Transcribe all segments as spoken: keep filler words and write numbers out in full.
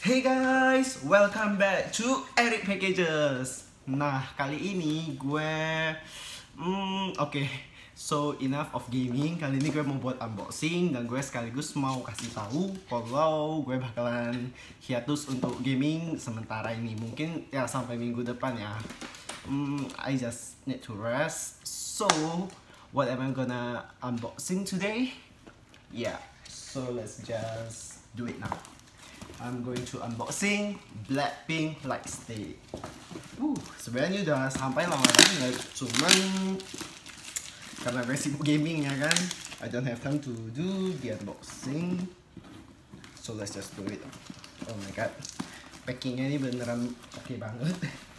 Hey guys, welcome back to Eric Packages. Nah, kali ini gue hmm, oke, okay. So enough of gaming. Kali ini gue mau buat unboxing dan gue sekaligus mau kasih tahu kalau gue bakalan hiatus untuk gaming sementara ini. Mungkin ya sampai minggu depan ya. Hmm, I just need to rest. So, what am I gonna unboxing today? Yeah, so let's just do it now. I'm going to unboxing Blackpink Lightstick. Uh, sebenarnya udah sampai lama banget, cuman karena gue sibuk gaming ya kan, I don't have time to do the unboxing. So let's just do it. Oh my god, packingnya ini beneran oke okay banget.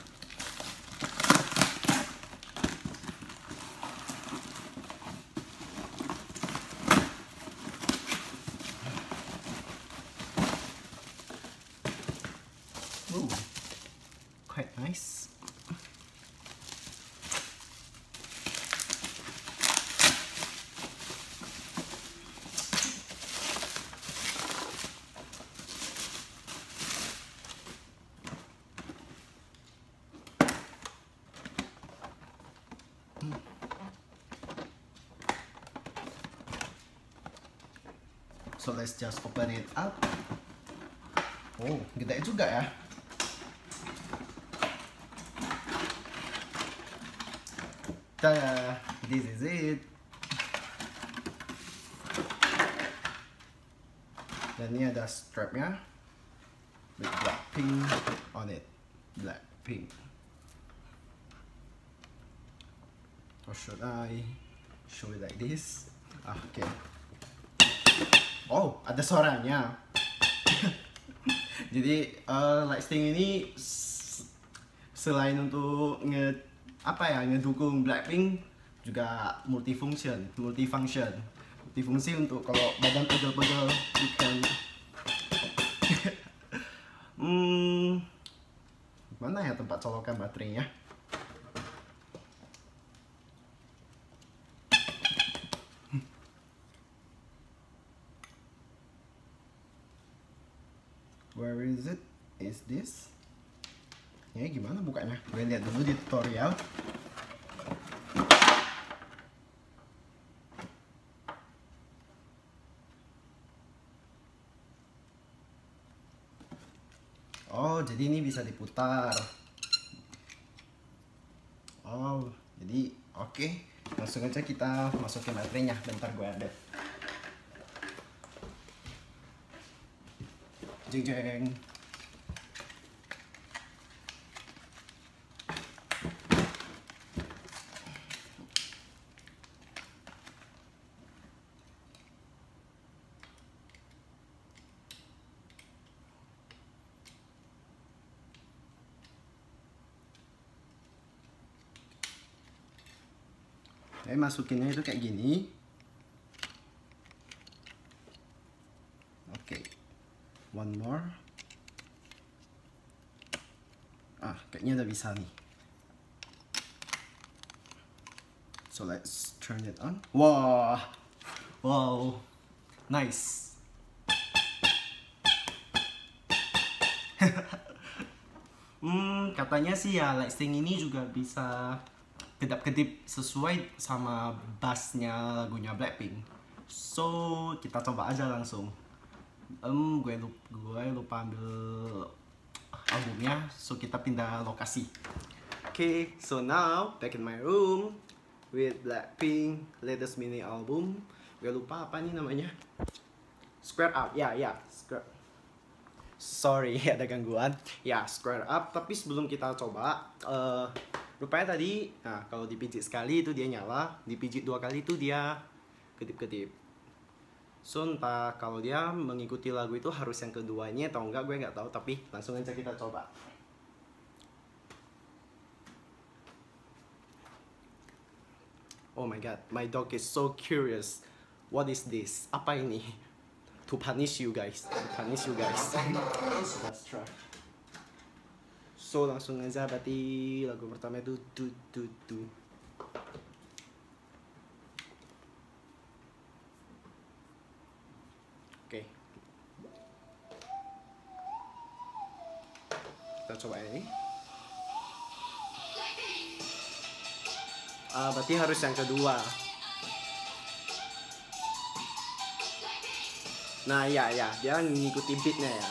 Ooh, quite nice. So let's just open it up. Oh, gede juga ya. Tada! This is it. Dan ini ada strapnya with Blackpink on it. Blackpink. Or should I show it like this? Ah, oke. Okay. Oh, ada suaranya. Jadi uh, Lightstick ini selain untuk nge apa ya ngedukung Blackpink juga multifunction, multifunction, multifungsi untuk kalau badan pegel-pegel you can. hmm, mana ya tempat colokan baterainya? Where is it? Is this? Ya gimana bukanya? Gue lihat dulu di tutorial. Oh, jadi ini bisa diputar. Oh, jadi oke. Okay. Langsung aja kita masukin baterainya. Bentar gue ada. Jeng jeng. Saya masukinnya itu kayak gini. Oke, okay. One more. Ah, kayaknya udah bisa nih. So let's turn it on. Wow, wow, nice. hmm, katanya sih ya Lightstick ini juga bisa kedap-kedip sesuai sama bassnya lagunya Blackpink. So kita coba aja langsung. Um, gue lupa, gue lupa ambil albumnya, so kita pindah lokasi. Oke, okay, so now back in my room with Blackpink latest mini album. Gue lupa apa nih namanya. Square Up, ya ya, Square. Sorry ada gangguan. Ya Square Up. Tapi sebelum kita coba. Uh, Rupanya tadi, nah kalau dipijit sekali itu dia nyala, dipijit dua kali itu dia kedip-kedip. So entah kalau dia mengikuti lagu itu harus yang keduanya atau enggak, gue nggak tahu. Tapi langsung aja kita coba. Oh my god, my dog is so curious. What is this? Apa ini? To punish you guys, to punish you guys. Let's try. So langsung aja berarti lagu pertama itu du du du. Oke. Okay. Kita coba ini. Ah, berarti harus yang kedua. Nah, ya ya, dia ngikuti beatnya ya.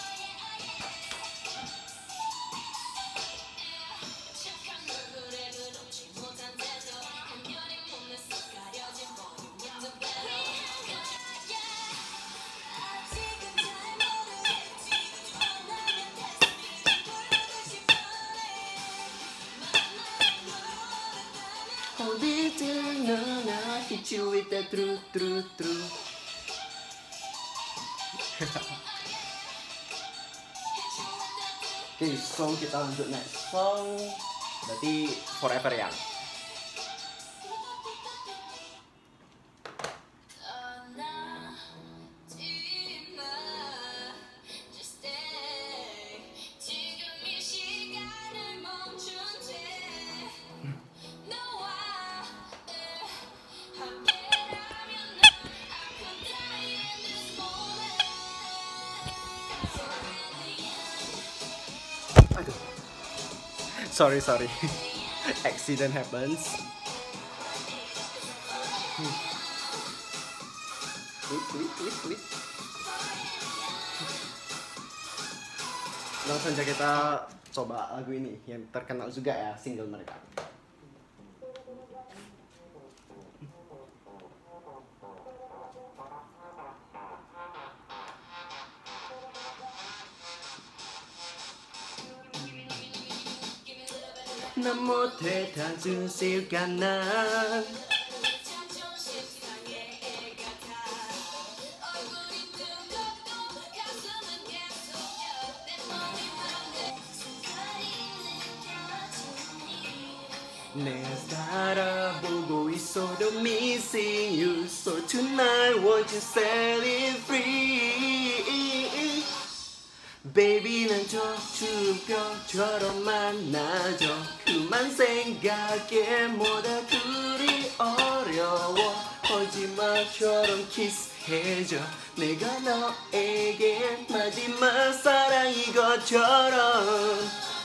Hold it till no, no, hit you with the truth, truth, truth. Oke, okay, so kita lanjut next song. Berarti Forever Young. Aduh. Sorry, sorry. Accident happens. Hmm. Wait, wait, wait, wait. Langsung aja kita coba lagu ini yang terkenal juga ya, single mereka. 난 못해 단순실까 난 내가 살아보고 있어도 missing you So tonight won't you set it free Baby 난 저축병처럼 만나줘 그만 생각해 뭐다 둘이 어려워 거짓말처럼 키스해줘 내가 너에게 마지막 사랑인 것처럼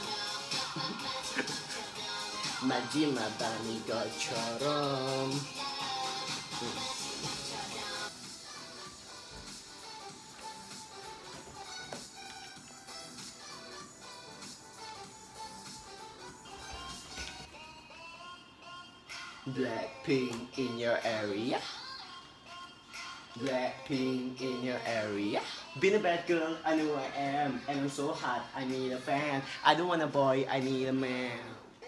마지막 밤인 것처럼 Blackpink in your area Blackpink in your area Been a bad girl, I know I am And I'm so hot, I need a fan I don't want a boy, I need a man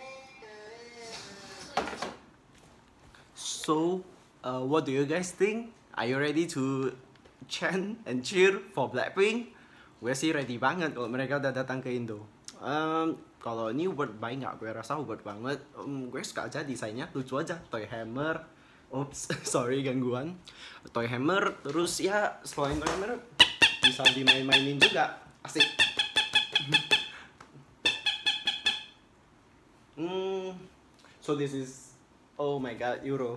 So, uh, what do you guys think? Are you ready to chant and cheer for Blackpink? Gue sih ready banget kalau mereka udah datang ke Indo. Um, kalau ini word by nggak, gue rasa word banget. Um, gue suka aja desainnya, lucu aja. Toy Hammer, oops, sorry gangguan. Toy Hammer, terus ya selain Toy Hammer bisa dimain-mainin juga, asik. Hmm, so this is, oh my god, Euro.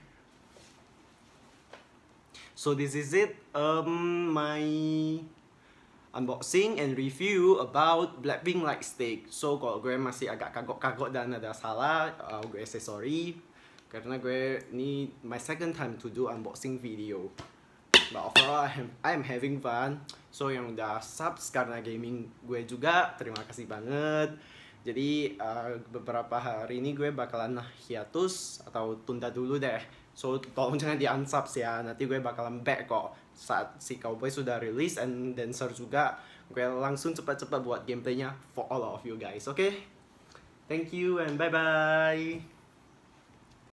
So this is it, um, my unboxing and review about Blackpink Lightstick. So kalau gue masih agak kagok-kagok dan ada salah, uh, gue say sorry. Karena gue ini my second time to do unboxing video. But overall I am, I am having fun. So yang udah subs karena gaming gue juga, terima kasih banget. Jadi uh, beberapa hari ini gue bakalan hiatus atau tunda dulu deh. So tolong jangan di-unsubs ya, nanti gue bakalan back kok saat si Cowboy sudah release and Dancer juga. Gue langsung cepat-cepat buat gameplaynya for all of you guys, oke? Okay? Thank you and bye-bye!